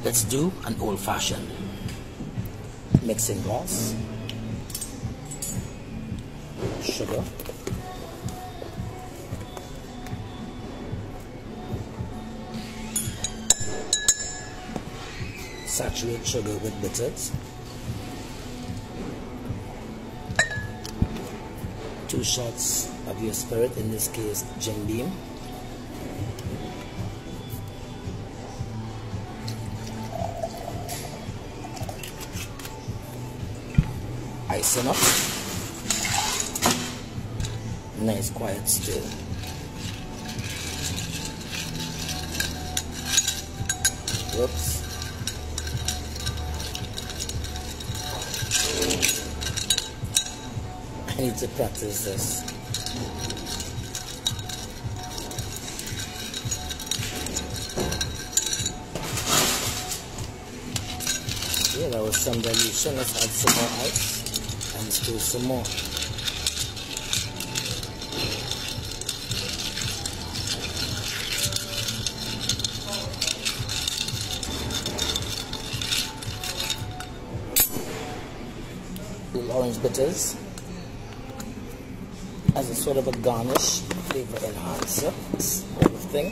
Let's do an old-fashioned. Mixing glass, sugar, saturate sugar with bitters, 2 shots of your spirit, in this case Jim Beam, icing up, nice quiet stir. Whoops. I need to practice this. Yeah, that was some dilution. Let's add some more ice and stir some more. Little orange bitters as a sort of a garnish, flavor enhancer, this whole thing.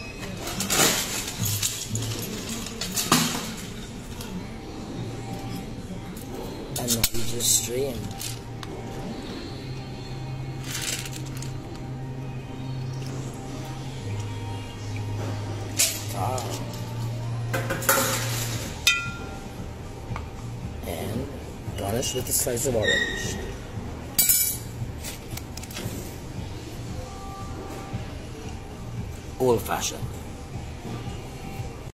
And now we just strain. And garnish with a slice of orange. Old-fashioned.